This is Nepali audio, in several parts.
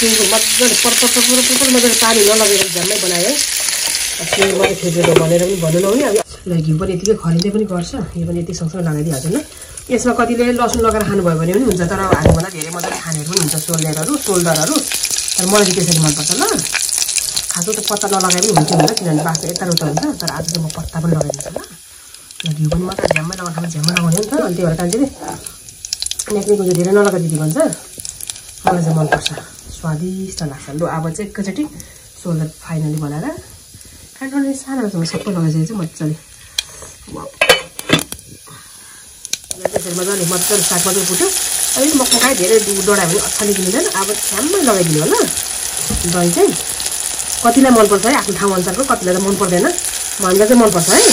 सुँगुर मजाले पर मजाले पानी नलगेर झ्याम्मै बनाएँ है। सुँगुर मात्रै फेटेर भनेर पनि भन्नु नहुने। अब घिउ पनि यतिकै खरिँदै पनि गर्छ, यो पनि यति सँगसँगै लगाइदिइहाल्छु ल। यसमा कतिले लसुन लगाएर खानुभयो भने पनि हुन्छ, तर हामीभन्दा धेरै मजाले खानेहरू पनि हुन्छ सोल्डरहरू। तर मलाई चाहिँ त्यसरी मनपर्छ ल। खासो त पत्ता नलगाए पनि हुन्थ्यो होला, किनभने बास्ना यता उता हुन्छ। तर आज चाहिँ म पत्ता पनि लगाइदिन्छु ल। घिउ पनि मजाले झ्याम्मै लगाउनु झ्याम्मै लगाउने हो नि त। अनि त्यही भएर कान्छेले नेक्नेको चाहिँ धेरै नलगा दिदी भन्छ, मलाई चाहिँ मनपर्छ, स्वादिष्ट लाग्छ। लु अब चाहिँ एकैचोटि सोल्डर फाइनली बनाएर खानु सानो सबै लगाइसकेको चाहिँ मजाले त्यसरी मजाले साग मजाले फुट्यो। अलिक मक्काइ धेरै डढायो भने अछाली किनिँदैन। अब छ्याम्मै लगाइदिनु होला दही चाहिँ। कतिलाई मनपर्छ है आफ्नो ठाउँ अनुसारको, कतिलाई त मन पर्दैन। हामीलाई चाहिँ मनपर्छ है।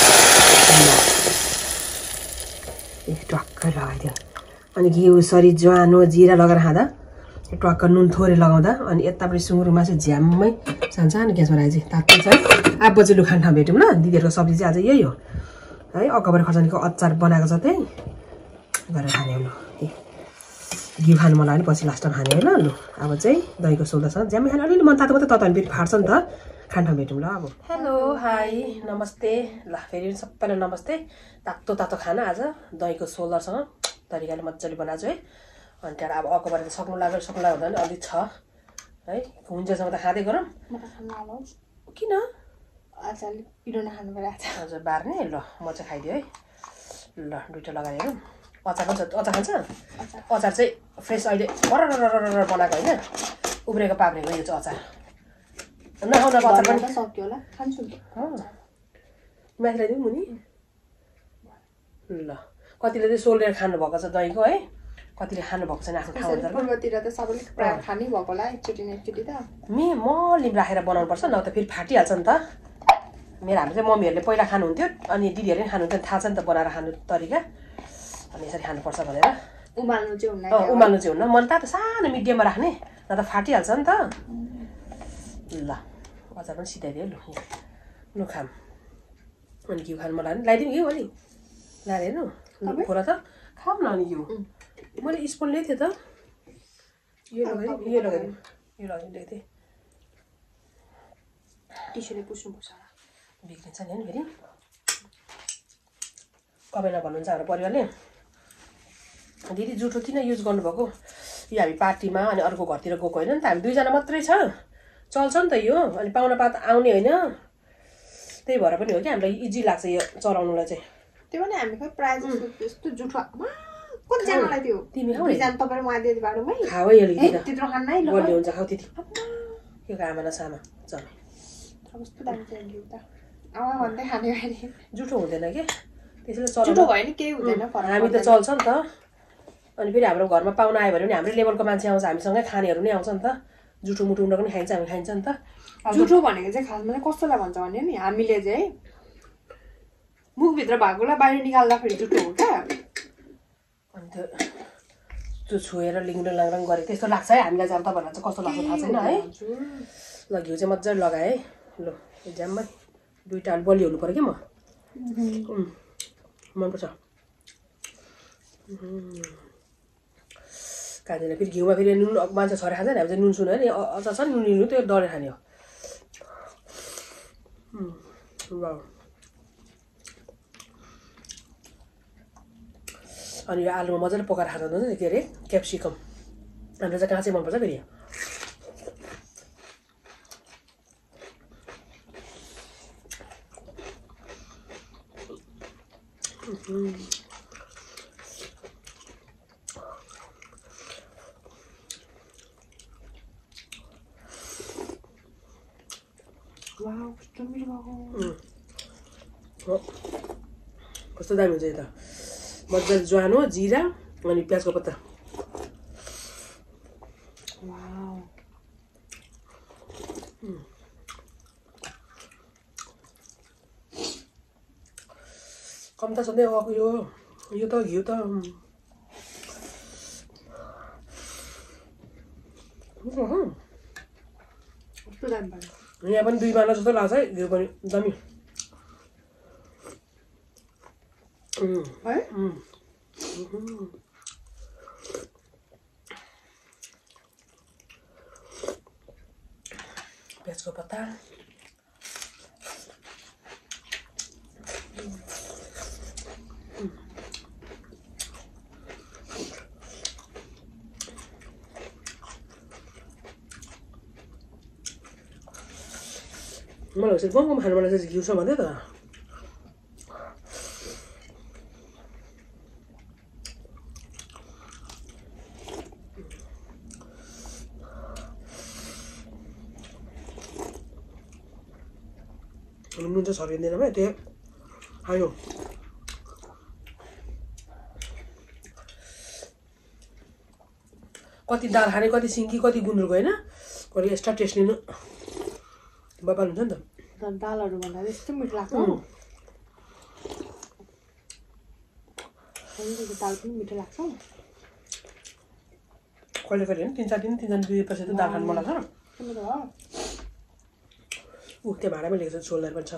टक्कै लगाइदियो। अनि घिउ सरी ज्वानो जिरा लगाएर खाँदा टक्क नुन थोरै लगाउँदा अनि यतापट्टि सुँगुर मासु झ्याम्मै सानो ग्यासमा राखेको चाहिँ तात्तै छ है। अब चाहिँ लु खाना भेटौँ ल। दिदीहरूको सब्जी चाहिँ आज यही हो है। अकबर खर्सानीको अचार बनाएको छ त्यही गरेर खाने हो। लु घिउ खानु मन लाग्यो भने पछि लास्टमा खाने हो ल। लु अब चाहिँ दहीको सोल्दासँग ज्याम्मै खाने। अलिअलि मन तातो मात्रै ततायो भने फेरि फाट्छ नि त। खाना भेटौँ ल अब। हेलो हाई नमस्ते। ल फेरि सबैलाई नमस्ते। तातो खाना आज दहीको सोल्दरसँग तरिकाले मजाले बनाएको छु है। अनि त्यहाँबाट अब अकबर सक्नु लाग्यो हुँदैन अलिक छ है। हुन्जेसँग त खाँदै गरौँ। किन हजुर बार्ने? ल म चाहिँ खाइदिएँ है। ल दुइटा लगाएर हेरौँ। अचार पनि छ। अचार खान्छ? अचार चाहिँ फ्रेस अहिले बरर बनाएको होइन, उब्रेको पाक्रेको यो चाहिँ अचार। नखाउन अचार पनि सक्यो होला, खान्छु नि। माथि ल्याइदिउँ मुनि। ल कतिले चाहिँ सोल्डर खानुभएको छ दहीको है, कतिले खानुभएको छैन आफ्नो ठाउँ अनुसार। पूर्वतिर त सबैले प्रायः खानै भएको होला एकचोटि त। मलिम राखेर बनाउनुपर्छ, नभए त फेरि फाटिहाल्छ नि त। मेरो हाम्रो चाहिँ मम्मीहरूले पहिला खानुहुन्थ्यो, अनि दिदीहरूले पनि खानुहुन्थ्यो। थाहा छ नि त बनाएर खानु तरिका। अनि यसरी खानुपर्छ भनेर। उमाल्नु चाहिँ हुन्न। मन तातो सानो मिडियममा राख्ने, न त फाटिहाल्छ नि त। ल अचार पनि सिधाइदियो। लु खाम। अनि घिउ खानु मन लाग्यो लगाइदिउँ घिउ अलि लाएर हेर्नु। खोला त खाऊँ न। अनि घिउ मैले स्पुन ल्याएको थिएँ त। यो लगाइदिएको थिएँ। टिस्युले पुस्नुपर्छ, बिग्रिन्छ नि होइन फेरि। कमेन्टमा भन्नुहुन्छ हाम्रो परिवारले, दिदी जुठो किन युज गर्नुभएको? यो हामी पार्टीमा अनि अर्को घरतिर गएको होइन नि त, हामी दुईजना मात्रै छ, चल्छ नि त यो। अनि पाहुनापात आउने होइन, त्यही भएर पनि हो कि हामीलाई इजी लाग्छ यो चलाउनुलाई चाहिँ। त्यो पनि हामी खै प्रायः जस्तो त्यस्तो जुठो कतिजनालाई त्यो तिमी खाऊ दुईजना तपाईँ उहाँ दिदी बाटोमै खाऊ है अलिकति त्यत्रो खान्न है। बलियो हुन्छ खाऊ त्यति। यो आमा न सामा चल कस्तो दामी चाहिँ घिउ त आमा भन्दै खाने भने जुठो हुँदैन के, त्यसैले चल्छ। जुठो भयो नि केही हुँदैन, हामी त चल्छ नि त। अनि फेरि हाम्रो घरमा पाहुना आयो भने पनि हाम्रै लेभलको मान्छे आउँछ, हामीसँगै खानेहरू नै आउँछ नि त। जुठो मुठो उनीहरू पनि खाइन्छ, हामी खाइन्छ नि त। जुठो भनेको चाहिँ खासमा चाहिँ कस्तोलाई भन्छ भने नि, हामीले चाहिँ मुखभित्र भएकोलाई बाहिर निकाल्दाखेरि जुठो हो क्या। अनि त्यो छोएर लिङ्गुङ लाङराङ गरेको त्यस्तो लाग्छ है हामीलाई चाहिँ। अब तपाईँहरूलाई चाहिँ कस्तो लाग्छ थाहा छैन है। ल घिउ चाहिँ मजाले लगाएँ है। ल एक्जाममा दुइटा अलि बलियो हुनु पऱ्यो क्या। मनपर्छ। खाँदैन फेरि घिउमा फेरि नुन मान्छे छोरा खान्छ नि, हामी चाहिँ नुन सुन होइन। अचार छ नि नुन लिनु, त्यो डढेर खाने हो। अनि यो आलुमा मजाले पकाएर खाँदा हुन्छ नि, के अरे क्याप्सिकम। हाम्रो चाहिँ काँचै मनपर्छ फेरि। कस्तो दामी हुन्छ यो त। मजाले ज्वानो जिरा अनि प्याजको पत्ता। कम त सधैँ यो त घिउ त यहाँ पनि 2 माना जस्तो लाग्छ है घिउ पनि दामी है। प्याजको पत्ता मलाई चाहिँ गाउँमा खानु मलाई चाहिँ घिउ छ भन्दै त नुन चाहिँ छरिँदैन भाइ त्यही खायो कति दाल खाने कति सिङ्की कति गुन्द्रुक होइन कति एक्स्ट्रा टेस्ट लिनु बबाल हुन्छ नि त दालहरू भन्दा यस्तो मिठो लाग्छ दाल पनि मिठो लाग्छ कहिले कहिले होइन 3-4 दिन 3 दिएपछि त दाल खानु मन लाग्छ त्यो भाँडामै लेखेको छ सोलदार पनि छ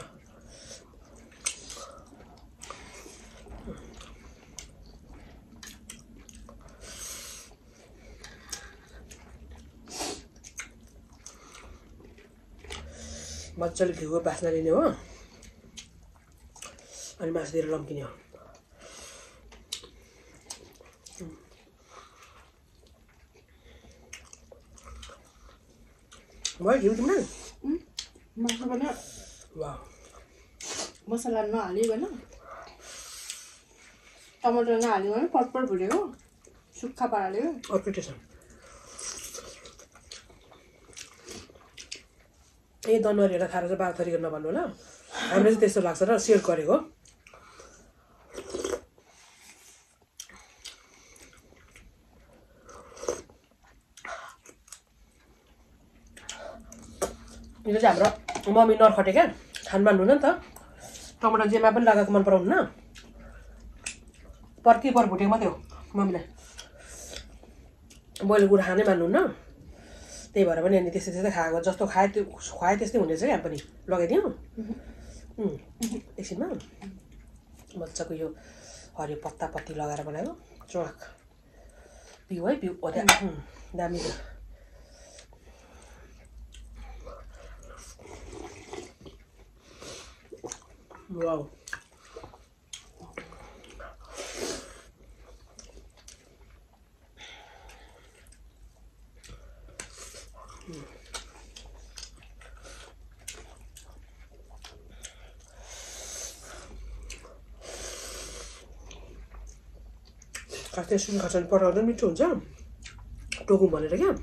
मजाले घिउको बास्ना लिने हो अनि मासुतिर लम्किने हो भयो घिउ तिम्रो मासु पनि वाह मसला नहालिकन टमाटर नहालिकन पटपट भुटेको सुक्खा पाराले अर्को टेस्ट ए दनवरीहरूलाई खाएर चाहिँ बाथरीको नभन्नु होला हाम्रो चाहिँ त्यस्तो लाग्छ र सेयर गरेको यो चाहिँ हाम्रो मम्मी नर्खटे क्या खानु मान्नुहुन्न नि त टमाटर जेमा पनि लगाएको मन पराउनुहुन्न पर भुटेको मात्रै हो मम्मीलाई बोइल गुँडा खानै मान्नुहुन्न त्यही भएर पनि अनि त्यस्तै त्यस्तै खाएको जस्तो खाए त्यो खुवाए त्यस्तै हुने चाहिँ यहाँ पनि लगाइदिउँ एकछिनमा मजाको यो हरियो पत्ता पत्ती लगाएर बनाएको चोक पिउ है पिउ दामी छ वाउ खासै सुन खर्सानी पठाउँदा मिठो हुन्छ टोकौँ भनेर क्या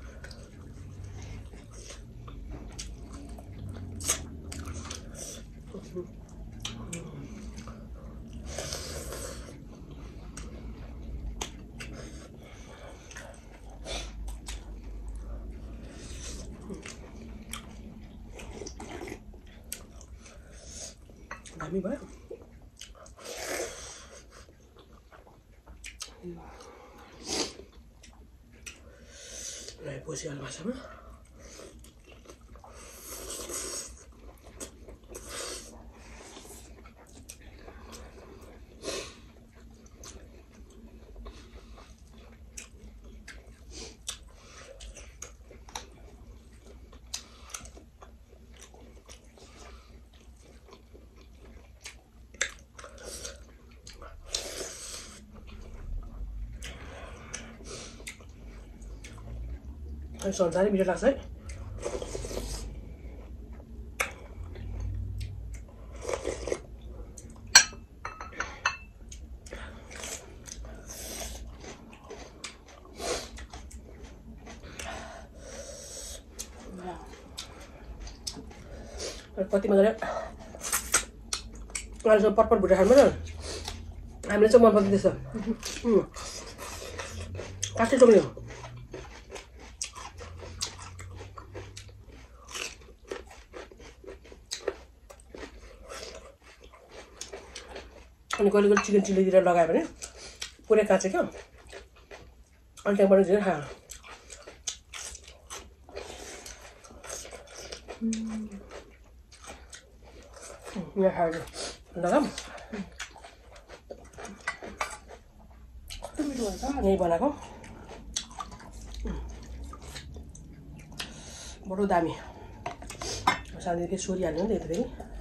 दामी भयो पोसिहाल भाषामा संसारै मिठो लाग्छ है कति मजाले अहिलेसम्म पटपट भुटेर खानु न हामीले चाहिँ मन पर्दैन त्यस्तो काँचै टोक्ने हो अनि कहिले कहिले चिकन चिल्लीतिर लगायो भने पुरै काँचै क्या अनि त्यहाँबाट धेरै खायो यहाँ खायो लगाम यहीँ बनाएको बडो दामी सानो फेरि सोरिहाल्नु नि त फेरि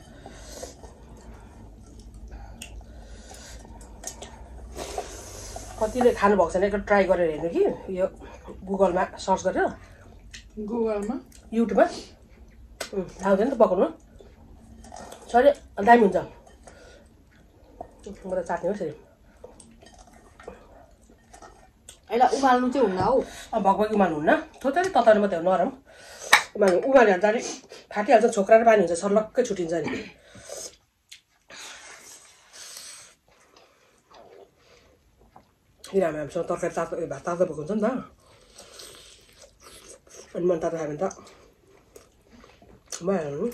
कतिले खानुभएको छैन एकपल्ट ट्राई गरेर हेर्नु कि यो गुगलमा सर्च गरेर गुगलमा युट्युबमा थाहा हुँदैन त पकाउनु सरी दामी हुन्छ म त चाट्ने हो यसरी यसलाई उमाल्नु चाहिँ हुन्न हौ भगभगी उमाल्नु हुन्न थोरै तताउनु मात्रै हो नरम उमाल्यो भने त फाटिहाल्छ छोक्रा र पानी हुन्छ सर्लक्कै छुटिन्छ नि किनभने हामीसँग तरकारी तातो भात तातो भएको हुन्छ नि त अनि मन तातो खायो भने त भइहाल्नु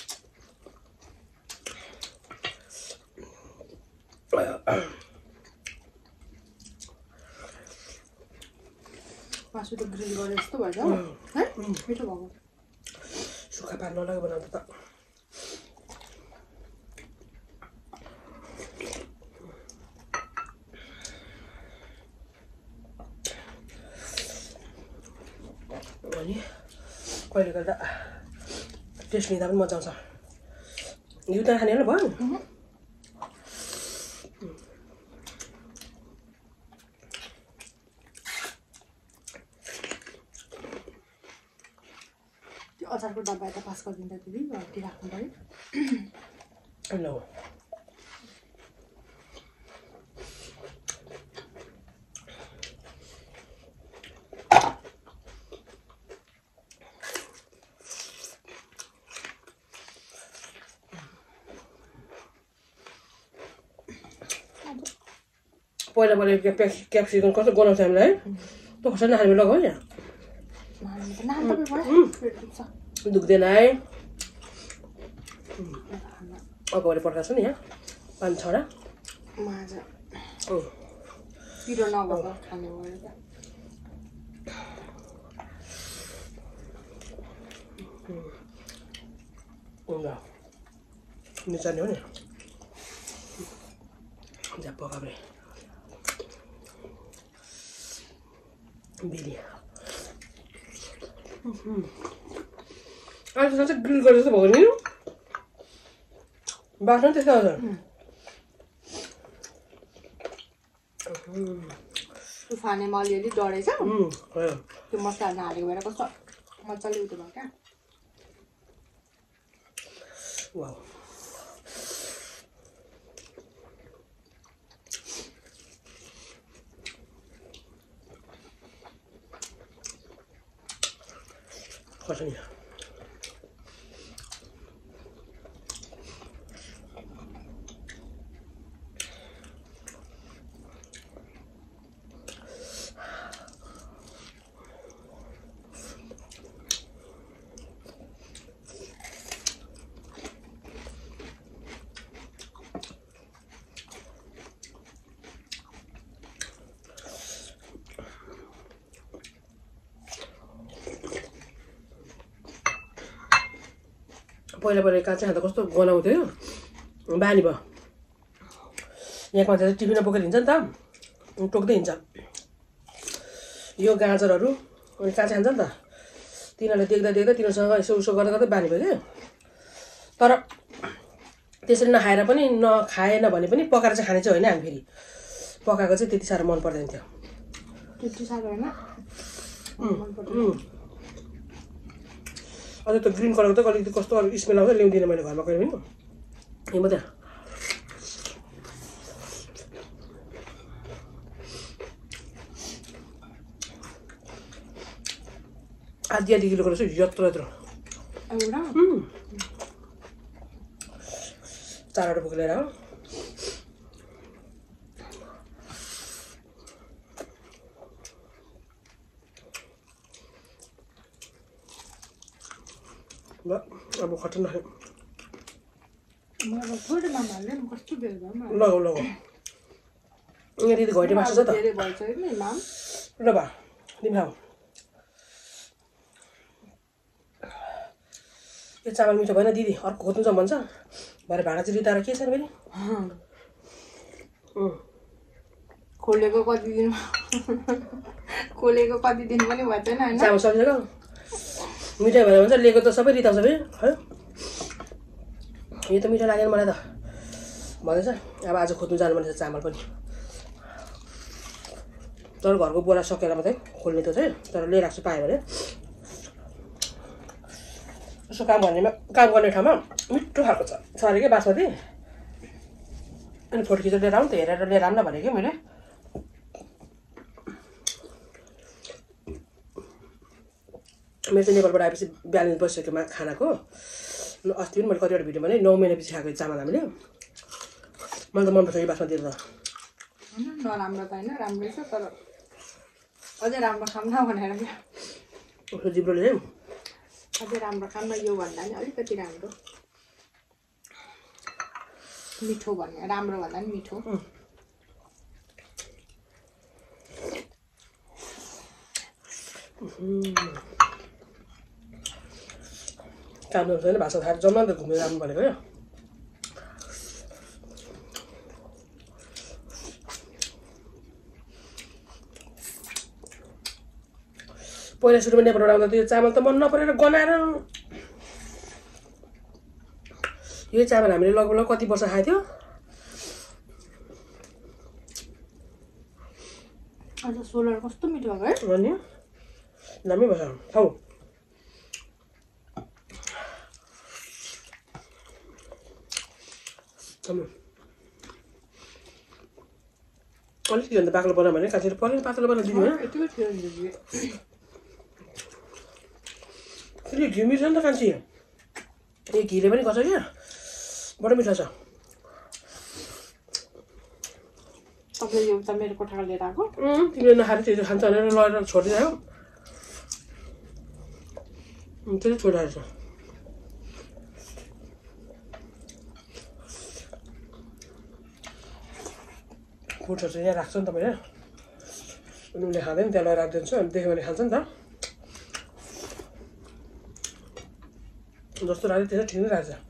मासु त ग्रिल गरे जस्तो भएछ है मिठो भएको सुक्खा पार नलाग्यो बनाउँदा त अनि कहिले कहिले त टेस्ट लिँदा पनि मजा आउँछ युता खाने होला भयो त्यो अचारको डब्बा यता पास गरिदिँदा दिदी घरटी राख्नु पऱ्यो ल पहिला क्याप्सिकम कस्तो बनाउँछ हामीलाई है त खोर्सानी हाल्नु लगाऊ यहाँ दुख्दैन है अगाडि पड्काएको छ नि यहाँ 5-6वटा माजा पिरो नभएको खाने भयो त निचार्ने हो नि झ्याप्प काब्रे बिली आज त ग्रिल गरेर जस्तो भयो नि बाख्रा त्यस्तो आउँछ तुफानेमा अलिअलि डढेछ त्यो मसलाहरू हालेको भएर कस्तो मजाले उठ्यो भयो क्या वाउ खोर्सानी पहिला पहिला काँचै खाँदा कस्तो गनाउँथ्यो बानी भयो यहाँको मान्छे टिफिनमा बोकेर हिँड्छ नि त टोक्दै हिँड्छ यो गाजरहरू अनि काँचै खान्छ नि त तिनीहरूले देख्दा देख्दा तिनीहरूसँग यसो उसो गर्दा गर्दै बानी भयो क्या तर त्यसरी नखाएर पनि नखाएन भने पनि पकाएर चाहिँ खाने चाहिँ होइन हामी फेरि पकाएको चाहिँ त्यति साह्रो मन पर्दैन थियो त्यति साह्रो होइन अझ त ग्रिन कलरको त अलिकति कस्तो अलिक स्मेल आउँछ ल्याउँदिनँ मैले घरमा कहिले पनि यो मात्रै आधी किलोको रहेछ यत्रो यत्रो 4वटा बोक लिएर अब खट्टा नखाने लगाऊ लगाऊ यहाँ दिदी घैटे मासु छ त ल भा तिमी खाऊ यो चामल मिठो भएन दिदी अर्को खोज्नु छ भन्छ भरे भाँडा चाहिँ रिताएर के छैन फेरि खोलेको कति दिन पनि भएन होइन चामल सकिसक्यो मिठाई भयो भने चाहिँ लिएको त सबै रिताउँछ फेरि है यो त मिठो लागेन मलाई त भन्दैछ। अब आज खोज्नु जानु पर्ने छ चामल पनि, तर घरको बोरा सकेर मात्रै खोल्ने त चाहिँ। तर लिइरहेको छु पायो भने। यसो काम गर्ने ठाउँमा मिठो खालको छ अरे क्या बासमती। अनि फोटो खिचेर लिएर आउनु त, हेरेर लिएर आउनु न भने कि मैले। मेरो चाहिँ नेपालबाट आएपछि ब्यालेन्स बसिसक्यो खानाको। अस्ति पनि मैले कतिवटा भिडियो भने 9 महिनापछि खाएको चामल हामीले। मलाई त मनपर्छ यो बासमती त। नराम्रो त होइन, राम्रै छ, तर अझै राम्रो खाम न भनेर क्या। उसको जिब्रोले चाहिँ अझै राम्रो खाम न, यो भन्दा नि अलिकति राम्रो मिठो भन्ने, राम्रो भन्दा नि मिठो। काम छैन, भाषा थाहा जम्मा त घुमेर आउनु भनेको क्या। पहिला सुरुमा नेपालबाट आउँदा त्यो चामल त मन नपरेर गनाएर, यो चामल हामीले लगभग कति वर्ष खाएको थियो। आज सोलर कस्तो मिठो भएको है। अनि दामी भएछ खाऊ। अलिकति भन्दा बाक्लो बनायो भने काटेर परेन, पातलो बनाएर दिनु होइन। फेरि घिउ मिर्छ नि त कान्छी, यो घिले पनि गर्छ क्या, बडो मिठो छ। तपाईँ यो त मेरो कोठाको लिएर आएको। तिमीले नखाएर त्यो खान्छ भनेर लगेर छोडिदियो, त्यसले छोडिरहेको छ। फुडहरू चाहिँ यहाँ राख्छ नि तपाईँले, अनि उसले खाँदैन त्यहाँ लगेर राखिदिन्छ। अनि देख्यो भने खान्छ नि त, जस्तो राख्यो त्यसै ठिक नै राख्छ।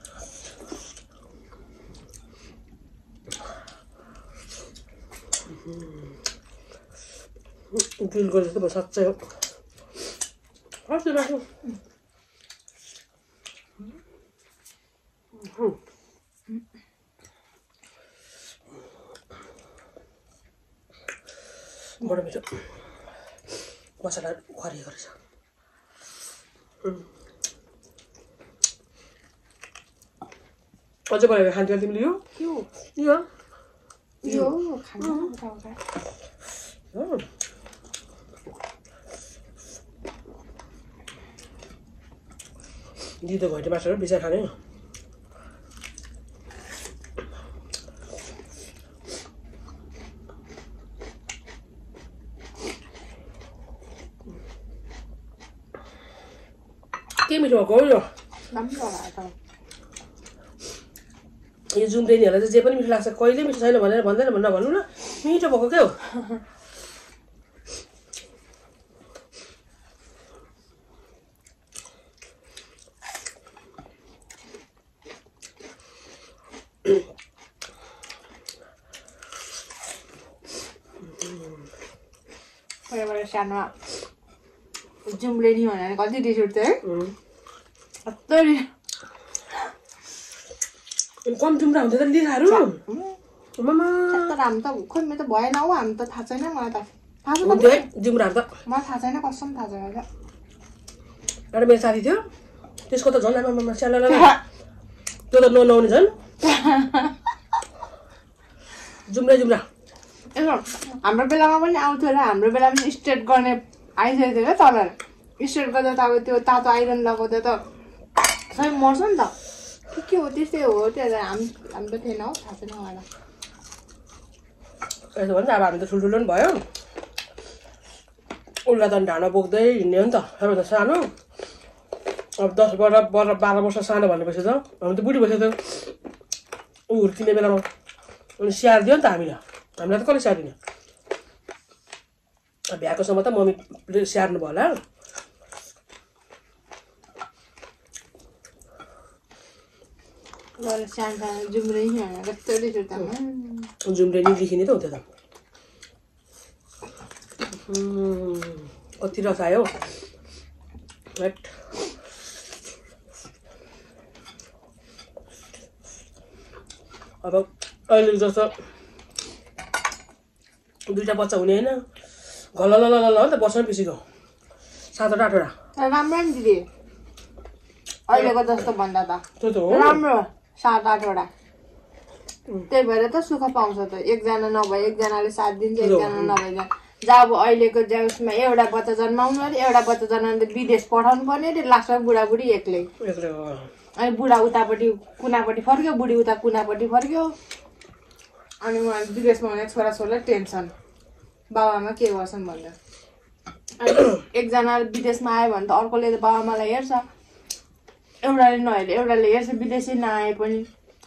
ग्रिल गरे जस्तो भयो साँच्चै हो। कस्तो राख्नु बडो मिठो मसला खरिएको रहेछ। अझै बनाएर खान्थ्यो तिमीले यो खाना दिदो घैँटे मासुहरू बिचार खाने। के मिठो भएको हो यो। यो जुम्रेनीहरूलाई चाहिँ जे पनि मिठो लाग्छ, कहिले मिठो छैन भनेर भन्दैन नभन्नु न, मिठो भएको क्या हो। पहिलाबाट सानोमा जुम्रेनी भनेर कति रिस उठ्थ्यो है। कम जुम्रा हुन्छ त लिखाहरू। तर हामी त खोइ मेरो त भएन हौ, हामी त थाहा छैन, मलाई त थाहा छ जुम्राहरू त मलाई थाहा छैन, कसम थाहा छैन। एउटा मेरो साथी थियो, त्यसको त झन् आमामा स्याला त्यो त नआउने झन् जुम्रा हाम्रो बेलामा पनि आउँथ्यो र हाम्रो बेलामा पनि स्ट्रेट गर्ने आइसकेको थियो क्या तल। स्ट्रेट गर्दा त अब त्यो तातो आइरन लगाउँदा त सबै मर्छ नि त, के हो त्यस्तै हो। त्यो हामी त थिएन हौ, थाहा छैन मलाई। यसो भन्छ अब हामी त ठुल्ठुलो पनि भयो, उसलाई त ढाँडा बोक्दै हिँड्ने हो नि त, सबैभन्दा सानो। अब 10-12 वर्ष सानो भनेपछि त हामी त बुढी भइसक्यो ऊ हुर्किने बेलामा। अनि स्याहार दियो नि त हामीलाई त कसले स्याहारिदिने। भ्याएको समय त मम्मीले स्याहार्नु भयो होला। जुम्रेनी लेखिने त हुन्थ्यो त। कति रस आयो। अब अहिले जस्तो 2टा बच्चा हुने होइन घल्ल त बस्न पिसीको 7 8 राम्रो नि दिदी अहिलेको जस्तो भन्दा त त्यो त हो राम्रो 7 8 त्यही भएर त सुख पाउँछ त एकजना नभए एकजनाले साथ दिन्छ एकजना नभए जब अहिलेको उसमा एउटा बच्चा जन्माउनु अरे एउटा बच्चा जन्माउनु विदेश पठाउनु पर्ने अरे लास्टमा बुढाबुढी एक्लै अनि बुढा उतापट्टि कुनापट्टि फर्क्यो बुढी उता कुनापट्टि फर्क्यो अनि उहाँ विदेशमा हुने छोराछोरीलाई टेन्सन बाबाआमा के गर्छन् भनेर अनि एकजना विदेशमा आयो भने त अर्कोले त बाबाआमालाई हेर्छ एउटाले नहेरे एउटाले हेर्छ विदेशी नआए पनि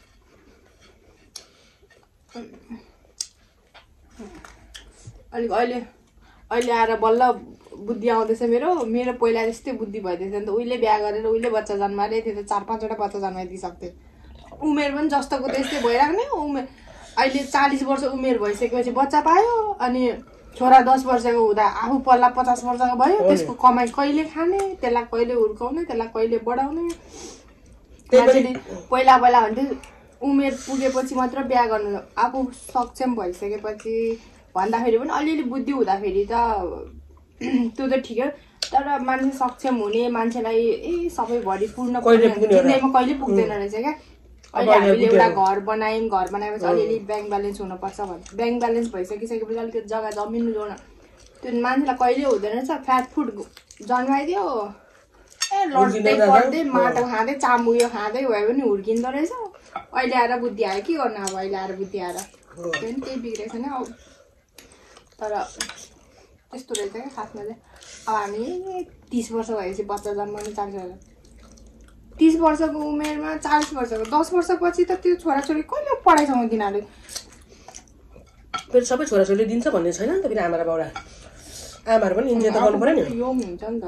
अलिक अहिले आएर बल्ल बुद्धि आउँदैछ मेरो पहिला त्यस्तै बुद्धि भइदिएछ नि त उहिले बिहा गरेर उहिले बच्चा जन्माएर त्यो त 4-5वटा बच्चा जन्माइदिइसक्थे उमेर पनि जस्तोको त्यस्तै भइराख्ने उमेर अहिले 40 वर्ष उमेर भइसकेपछि बच्चा पायो अनि छोरा 10 वर्षको हुँदा आफू पल्ला 50 वर्षको भयो त्यसको कमाइ कहिले खाने त्यसलाई कहिले हुर्काउने त्यसलाई कहिले बढाउने मान्छेले पहिला भन्थे उमेर पुगेपछि मात्र बिहा गर्नु आफू सक्षम भइसकेपछि भन्दाखेरि पनि अलिअलि बुद्धि हुँदाखेरि त त्यो त ठिकै तर मान्छे सक्षम हुने मान्छेलाई सबैभरि पूर्ण जिन्दगीमा कहिले पुग्दैन रहेछ क्या अहिले हामीले एउटा घर बनाएपछि अलिअलि ब्याङ्क ब्यालेन्स हुनुपर्छ भन्छ ब्याङ्क ब्यालेन्स भइसकिसकेपछि अलिक त्यो जग्गा जमिन जोड्न त्यो मान्छेलाई कहिले हुँदैन रहेछ फ्याट फुड जन्माइदियो लड्दै पढ्दै माटो खाँदै चामुयो खाँदै भयो भने हुर्किँदो रहेछ अहिले आएर बुद्धि आयो के गर्नु अब अहिले आएर बुद्धि आएर केही बिग्रेको छैन अब तर त्यस्तो रहेछ क्या खासमा चाहिँ अब हामी 30 वर्ष भएपछि बच्चा जन्माउनु 30 वर्षको उमेरमा 40 वर्षको 10 वर्षपछि त त्यो छोराछोरी कहिले पढाइसँग तिनीहरूले फेरि सबै छोराछोरीले दिन्छ भन्ने छैन नि त फेरि आमा र बाउलाई आमाहरू पनि इन्जोय त गर्नु पर्यो नि यो हुन्छ नि त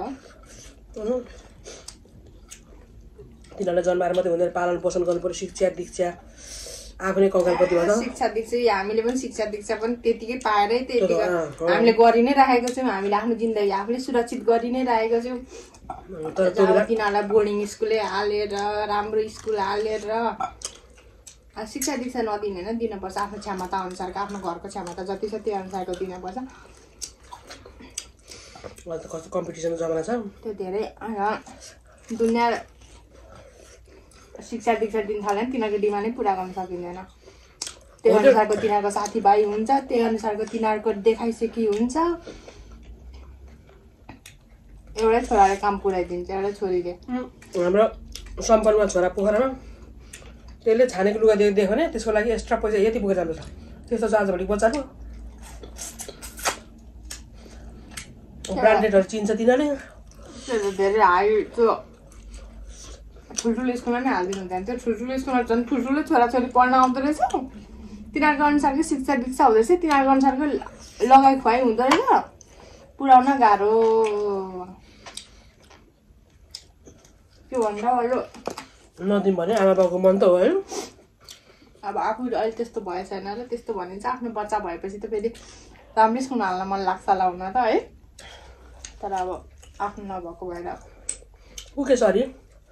तिनीहरूलाई जन्माएर मात्रै हुँदैन पालन पोषण गर्नु पर्यो शिक्षा दीक्षा आफ्नै कङ्कालपति भन्दा शिक्षा दीक्षा हामीले पनि शिक्षा दीक्षा पनि त्यतिकै पाएरै त्यतिकै हामीले गरि नै राखेको छौँ हामीले आफ्नो जिन्दगी आफूले सुरक्षित गरि नै राखेको छौँ तिनीहरूलाई बोर्डिङ स्कुलै हालेर राम्रो स्कुल हालेर शिक्षा दीक्षा नदिने होइन दिनुपर्छ आफ्नो क्षमता अनुसारको आफ्नो घरको क्षमता जति छ त्यो अनुसारको दिनुपर्छ कस्तो कम्पिटिसन जमाना छ त्यो धेरै दुनियाँ शिक्षा दीक्षा दिन थाल्यो भने तिनीहरूको डिमान्डै पुरा गर्न सकिँदैन त्यही अनुसारको तिनीहरूको साथीभाइ हुन्छ त्यही अनुसारको तिनीहरूको देखाइसेकी हुन्छ एउटै छोराले काम पुऱ्याइदिन्छ एउटै छोरीले हाम्रो सम्पन्नमा छोरा पोखरामा त्यसले छानेको लुगा देख्यो भने त्यसको लागि एक्स्ट्रा पैसा यति पुगेर जान्छ त्यस्तो छ आजभोलि बच्चाको ब्रान्डेडहरू चिन्छ तिनीहरूले धेरै हाई त्यो ठुल्ठुलो स्कुलमा नै हालिदिनु हुँदैन त्यो ठुल्ठुलो स्कुलमा झन् ठुल्ठुलो छोराछोरी पढ्न आउँदो रहेछ तिनीहरूको अनुसारकै शिक्षा दीक्षा हुँदो रहेछ तिनीहरूको अनुसारको लगाइ खुवाइ हुँदो रहेछ पुऱ्याउन गाह्रो के भन्दा अहिले नदिउँ भने आमा बाउको मन त हो है अब आफू अहिले त्यस्तो भए छैन र त्यस्तो भने चाहिँ आफ्नो बच्चा भएपछि त फेरि राम्रै स्कुल हाल्न मन लाग्छ होला हुन त है तर अब आफ्नो नभएको भएर ओके सरी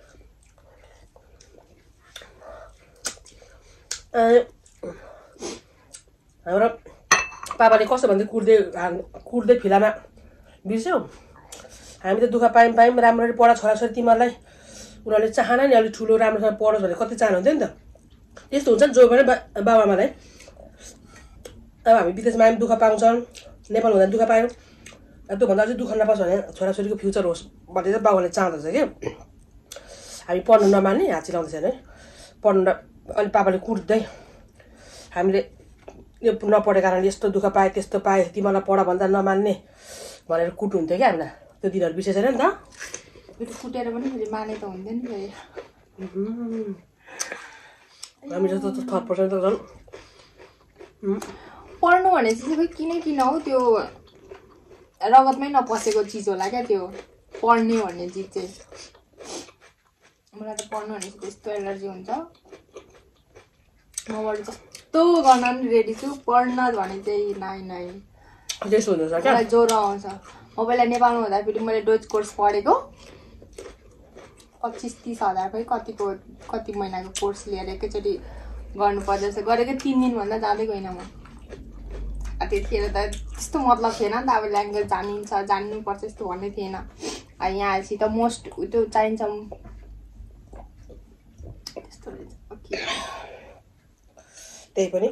हाम्रो पापाले कस्तो भन्दै कुट्दै फिलामा बिर्स्यौ हामी त दुःख पायौँ राम्ररी पढ छोराछोरी तिमीहरूलाई उनीहरूले चाहना नि अलिक ठुलो राम्रोसँग पढोस् भने कति चाहनुहुन्थ्यो नि त त्यस्तो हुन्छ नि जो पनि बाबाआमालाई अब हामी विदेशमा आयौँ दुःख पाउँछ नेपाल हुँदा दुःख पायौँ त्योभन्दा अझै दुःख नपाओस् भने छोराछोरीको फ्युचर होस् भन्ने चाहिँ बाबाले चाहँदछ कि हामी पढ्नु नमान्ने हात चिलाउँदैछ भने पढ्नु अलिक पापाले कुट्दै हामीले यो नपढेको कारणले यस्तो दुःख पाएँ त्यस्तो पाएँ तिमीलाई पढ भन्दा नमान्ने भनेर कुट्नुहुन्थ्यो क्या हामीलाई त्यो दिनहरू बिर्सेछ नि त कुटेर पनि फेरि माने त हुँदैन नि हामी जस्तो थर्ड पर्सन त झन् पढ्नु भने चाहिँ किन हौ त्यो रगतमै नपसेको चिज होला क्या त्यो पढ्ने भन्ने चिज चाहिँ मलाई त पढ्नु भने त्यस्तो एलर्जी हुन्छ मबाट जस्तो गर्न पनि रेडी छु पढ्न भने चाहिँ नाइ त्यस्तो हुँदो रहेछ मलाई ज्वरो आउँछ म पहिला नेपालमा हुँदाखेरि मैले डोज कोर्स पढेको 25-30 हजारकै कति महिनाको कोर्स लिएर एकैचोटि गर्नु पर्दैछ गरेको 3 दिनभन्दा जाँदै गएन म त्यतिखेर त त्यस्तो मतलब थिएन नि त अब ल्याङ्ग्वेज जानिन्छ जान्नुपर्छ यस्तो भन्ने थिएन यहाँ आएपछि त मोस्ट त्यो चाहिन्छ त्यस्तो रहेछ त्यही पनि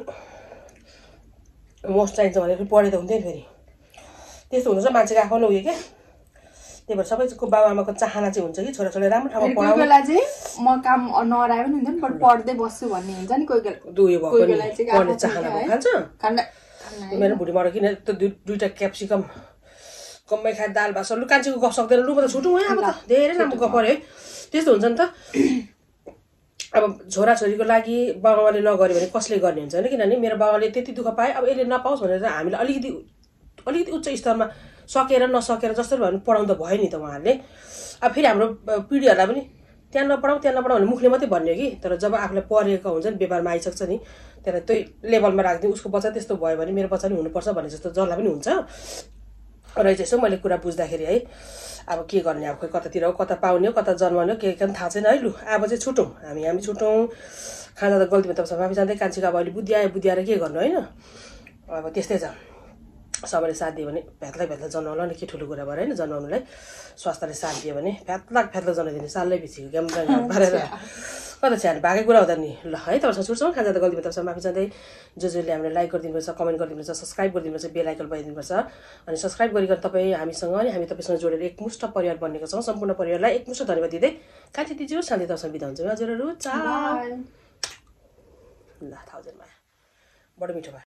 मोस्ट चाहिन्छ भनेर पढे त हुन्थ्यो नि फेरि त्यस्तो हुनु चाहिँ मान्छेको आफ्नो उयो क्या त्यही भएर सबैको बाबुआमाको चाहना चाहिँ हुन्छ कि छोराछोरी राम्रो ठाउँमा कोही बेला चाहिँ म काम नहराए पनि हुन्छ नि बट पढ्दै बस्छु भन्ने हुन्छ नि कोही बेला पढ्ने चाहना खान्छ मेरो भुँडी मर किन त दुईवटा क्याप्सिकम कम्मै खाए दाल भात लु कान्छीको गफ सक्दैन लु म त छुटौँ है अब त धेरै राम्रो गफ पऱ्यो है त्यस्तो हुन्छ नि त अब छोराछोरीको लागि बाबाले नगर्यो भने कसले गर्ने हुन्छ होइन किनभने मेरो बाबाले त्यति दुःख पाए अब यसले नपाओस् भनेर हामीलाई अलिकति उच्च स्तरमा सकेर नसकेर जसरी भए पनि पढाउँदा भयो नि त उहाँहरूले अब फेरि हाम्रो पिँढीहरूलाई पनि त्यहाँ नपढाउँ भने मुखले मात्रै भन्यो कि तर जब आफूलाई पढेको हुन्छ नि व्यापारमा आइसक्छ नि त्यसलाई त्यही लेभलमा राखिदिउँ उसको बच्चा त्यस्तो भयो भने मेरो बच्चा पनि हुनुपर्छ भन्ने जस्तो जसलाई पनि हुन्छ रहेछ यसो मैले कुरा बुझ्दाखेरि है अब के गर्ने अब खोइ कतातिर हो कता पाउने हो कता जन्माउने हो के पनि थाहा छैन है लु अब चाहिँ छुटौँ हामी छुटौँ खाँदा त गल्तीमा त माफी जाँदै कान्छीको अब अहिले बुद्धि आएर के गर्नु होइन अब त्यस्तै छ सबैले साथ दियो भने भ्यात्ला जन्माउला नि के ठुलो कुरा भएर होइन जन्माउनुलाई स्वास्थ्यले साथ दियो भने फ्यात्ला जन्माइदिने सालै पछि ग्याम पारेर कता छ हामी भागै कुरा हुँदा नि ल है तपाईँसँग छुट्छौँ खाँदा त गल्तीमा तपाईँसँग माफी जाँदै जसले हामीलाई लाइक गरिदिनुपर्छ कमेन्ट गरिदिनुपर्छ सब्सक्राइब गरिदिनुपर्छ बेल आइकन बजाइदिनुपर्छ अनि सब्सक्राइब गरिकन तपाईँ हामीसँग अनि हामी तपाईँसँग जोडेर एकमुष्ट परिवार बनेको छौँ सम्पूर्ण परिवारलाई एकमुष्ट धन्यवाद दिँदै कान्छी दिदी शान्ति तपाईँसँग बिदा हुन्छ हजुरहरू चा ल 1000 बडो मिठो भयो